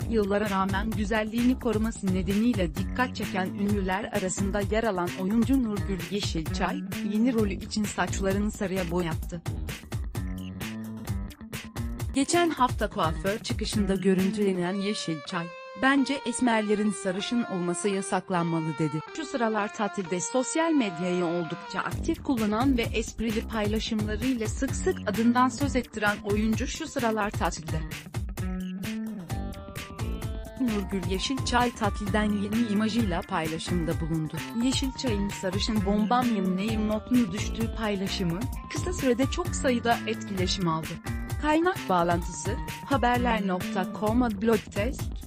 Yıllara rağmen güzelliğini koruması nedeniyle dikkat çeken ünlüler arasında yer alan oyuncu Nurgül Yeşilçay, yeni rolü için saçlarını sarıya boyattı. Geçen hafta kuaför çıkışında görüntülenen Yeşilçay, "Bence esmerlerin sarışın olması yasaklanmalı" dedi. Şu sıralar tatilde sosyal medyayı oldukça aktif kullanan ve esprili paylaşımlarıyla sık sık adından söz ettiren oyuncu şu sıralar tatilde. Nurgül Yeşilçay tatilden yeni imajıyla paylaşımda bulundu. Yeşilçay'ın "sarışın bombam neyim" notunu düştüğü paylaşımı, kısa sürede çok sayıda etkileşim aldı. Kaynak bağlantısı, haberler.com. Blog test